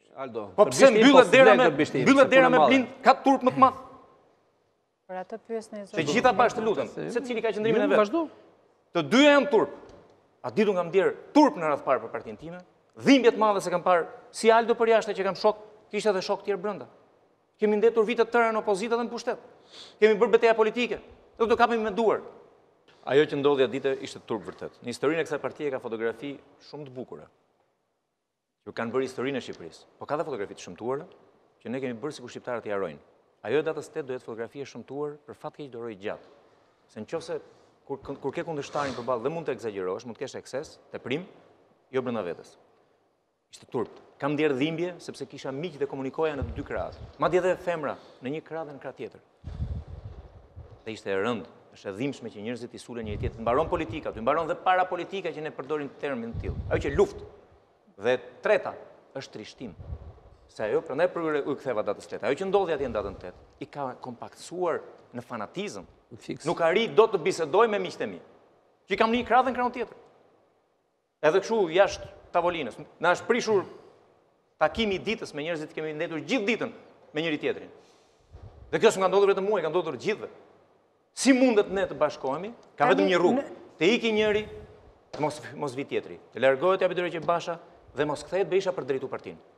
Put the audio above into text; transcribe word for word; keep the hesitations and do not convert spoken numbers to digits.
Aldo, po pse mbyllet dera me mbyllet dera me blind ka turp më të madh? Për atë pyesni Të zoti. gjitha bashkë të lutem, secili ka qëndrimin e vet. Vazhdo. Të dyja janë turp. A ditu nga mdjerë turp në radhë parë për partinë time, dhimbje të madhe se kam parë si Aldo për jashtë që kam shok, kishte edhe shok tjerë brenda. Kemi ndetur vitet të tëra në opozitë dhe në pushtet. Kemi bërë betejë politike. Do të kapim me duar. Ajo që ndodhi atë ditë ishte turp vërtet. Në historinë e kësaj partie ka fotografi shumë të bukura, që kanë bërë historinë e Shqipërisë. Po ka dhe fotografi të shëmtuara, që ne kemi bërë sikur shqiptarët i harrojnë. Ajo e datës tetë do jetë fotografi e shëmtuar, për fat keq do rojë gjatë. Se nëse kur kur ke kundërshtarin përballë dhe mund të egzagerosh, mund të kesh ekses, teprim, jo brenda vetes. Ishte turp. Kam ndjerë dhimbje sepse kisha miq dhe komunikoja në të dy krahët. Madje edhe femra në një krah dhe në krah tjetër. Dhe ishte e rëndë, është e dhimbshme që njerëzit i sulen njëri tjetrit. Mbaron politika, të mbaron dhe para politika që ne përdorim termin të tillë. Ajo që luftë. Dhe treta është trishtim. Se ajo, prandaj për u ktheva datës tetë. Ajo që ndodhi atje në datën tetë, i ka kompaktësuar në fanatizëm. Nuk arri do të bisedoj me miqtë e mi. Që i kam një krah dhe në krahun tjetër. Edhe kështu jashtë tavolinës. Na është prishur takimi i ditës me njerëzit që kemi ndetur gjithë ditën me njëri tjetrin. Dhe kjo s'm ka ndodhur vetëm mua, ka ndodhur gjithëve. Si mundet ne të bashkohemi? Ka vetëm një rrugë. Të iki njëri, të mos mos vi tjetri. Të largohet Abdulraqi Basha dhe mos kthehet Berisha për drejtu partinë.